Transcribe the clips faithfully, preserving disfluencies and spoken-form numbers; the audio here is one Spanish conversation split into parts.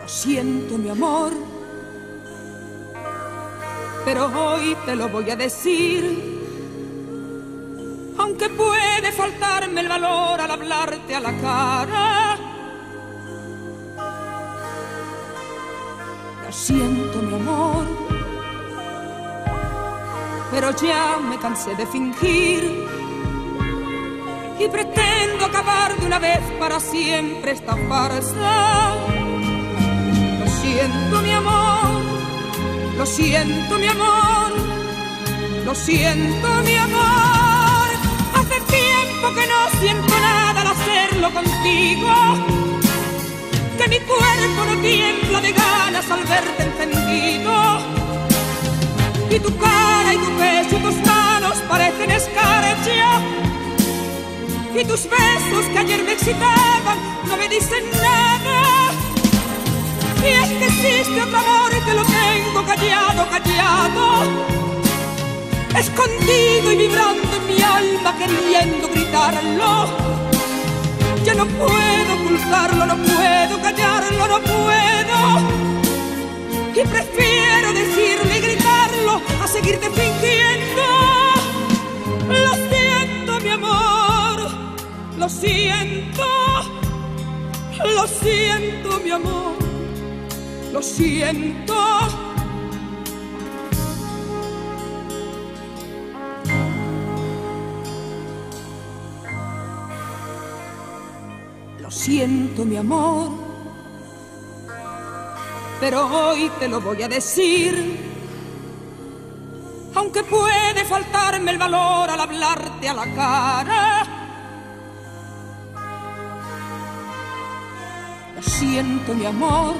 Lo siento, mi amor, pero hoy te lo voy a decir. Aunque puede faltarme el valor al hablarte a la cara. Lo siento, mi amor, pero ya me cansé de fingir y pretendo acabar de una vez para siempre esta farsa. Lo siento, mi amor, lo siento, mi amor, lo siento, mi amor. Hace tiempo que no siento nada al hacerlo contigo, que mi cuerpo no tiembla de ganas al verte encendido. Y tu cara y tu pecho y tus manos parecen escarcha, y tus besos que ayer me excitaban no me dicen nada. Y es que existe otro amor que lo tengo callado, callado, escondido y vibrando en mi alma queriendo gritarlo. Ya no puedo ocultarlo, no puedo callarlo, no puedo. Y prefiero decirlo y gritarlo a seguirte fingiendo. Lo siento, mi amor, lo siento, lo siento, mi amor, lo siento. Lo siento, mi amor, pero hoy te lo voy a decir. Aunque puede faltarme el valor al hablarte a la cara. Lo siento, mi amor,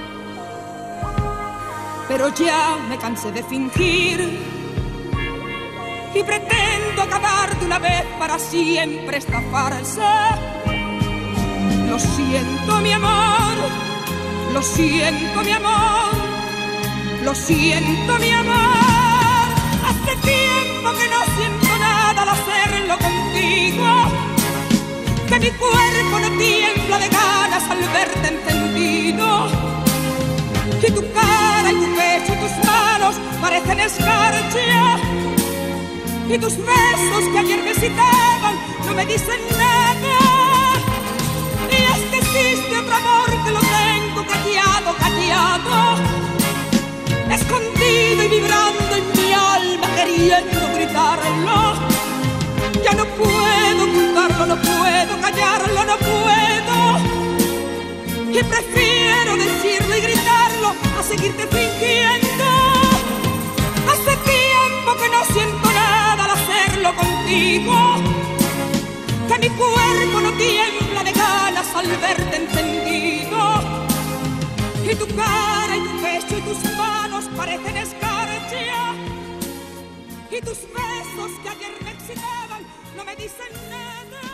pero ya me cansé de fingir y pretendo acabar de una vez para siempre esta farsa. Lo siento, mi amor, lo siento, mi amor, lo siento, mi amor. Hace tiempo que no siento nada al hacerlo contigo, que mi cuerpo no tiembla de ganas al verte encendido. Y tu cara y tu pecho y tus manos parecen escarcha, y tus besos que ayer me excitaban no me dicen nada. Y es que existe otro amor que lo tengo callado, callado, escondido y vibrando en mi alma queriendo gritarlo. Ya no puedo ocultarlo, no puedo callarlo, no puedo. Y prefiero decirlo y gritarlo a seguirte fingiendo. Hace tiempo que no siento nada al hacerlo contigo, que mi cuerpo no tiembla de ganas al verte encendido. Y tu cara y tu pecho y tus manos parecen escarcha, y tus besos que ayer me excitaban no me dicen nada.